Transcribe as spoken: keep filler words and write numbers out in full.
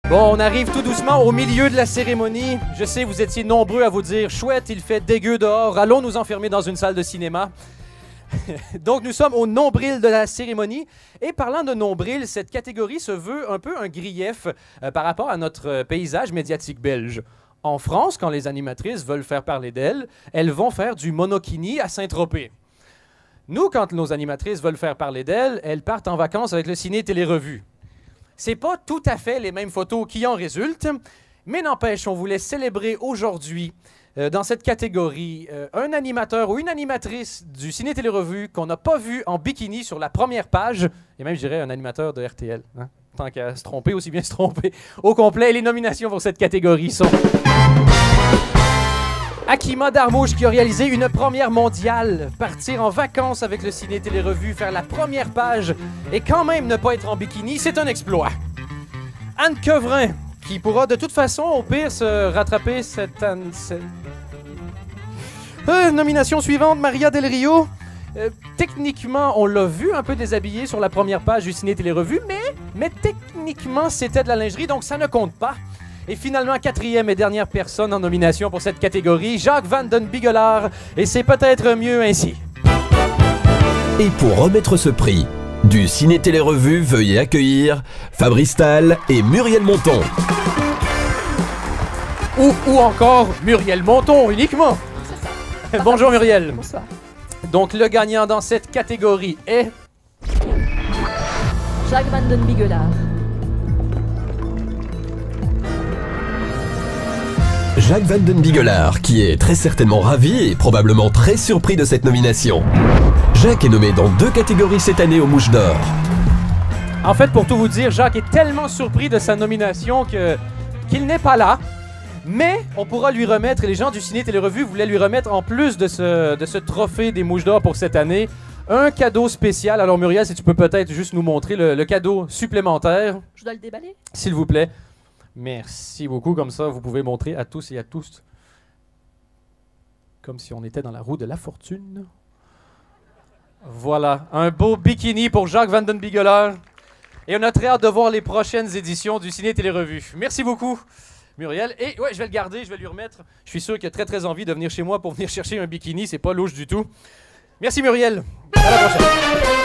Bon, on arrive tout doucement au milieu de la cérémonie. Je sais, vous étiez nombreux à vous dire « Chouette, il fait dégueu dehors, allons nous enfermer dans une salle de cinéma. » Donc, nous sommes au nombril de la cérémonie. Et parlant de nombril, cette catégorie se veut un peu un grief euh, par rapport à notre euh, paysage médiatique belge. En France, quand les animatrices veulent faire parler d'elles, elles vont faire du monokini à Saint-Tropez. Nous, quand nos animatrices veulent faire parler d'elles, elles partent en vacances avec le ciné-télé-revue. C'est pas tout à fait les mêmes photos qui en résultent, mais n'empêche, on voulait célébrer aujourd'hui, euh, dans cette catégorie, euh, un animateur ou une animatrice du ciné-télé-revue qu'on n'a pas vu en bikini sur la première page, et même, je dirais, un animateur de R T L. Hein? Tant qu'à se tromper, aussi bien se tromper. Au complet, les nominations pour cette catégorie sont... Akima Darmouche qui a réalisé une première mondiale, partir en vacances avec le ciné-télé-revue, faire la première page et quand même ne pas être en bikini, c'est un exploit. Anne Quevrin qui pourra de toute façon au pire se rattraper cette... Anne, cette... Euh, nomination suivante, Maria Del Rio. Euh, techniquement, on l'a vu un peu déshabillée sur la première page du ciné-télé-revue, mais, mais techniquement c'était de la lingerie donc ça ne compte pas. Et finalement, quatrième et dernière personne en nomination pour cette catégorie, Jacques Van Den Bigelaar, et c'est peut-être mieux ainsi. Et pour remettre ce prix, du Ciné-Télé-Revue, veuillez accueillir Fabrice Tal et Muriel Monton. Ou, ou encore Muriel Monton uniquement. Ça. Bonjour Muriel. Bonsoir. Donc le gagnant dans cette catégorie est... Jacques Van Den Bigelaar. Jacques Van Den Bigelaar, qui est très certainement ravi et probablement très surpris de cette nomination. Jacques est nommé dans deux catégories cette année aux Mouches d'Or. En fait, pour tout vous dire, Jacques est tellement surpris de sa nomination que qu'il n'est pas là. Mais on pourra lui remettre, et les gens du Ciné-Télé-Revue voulaient lui remettre, en plus de ce, de ce trophée des Mouches d'Or pour cette année, un cadeau spécial. Alors Muriel, si tu peux peut-être juste nous montrer le, le cadeau supplémentaire. Je dois le déballer? S'il vous plaît. Merci beaucoup. Comme ça, vous pouvez montrer à tous et à tous. Comme si on était dans la roue de la fortune. Voilà. Un beau bikini pour Jacques Van Den Bigelaar. Et on a très hâte de voir les prochaines éditions du Ciné-Télé-Revue. Merci beaucoup, Muriel. Et ouais, je vais le garder, je vais lui remettre. Je suis sûr qu'il a très très envie de venir chez moi pour venir chercher un bikini. C'est pas louche du tout. Merci, Muriel. À la prochaine.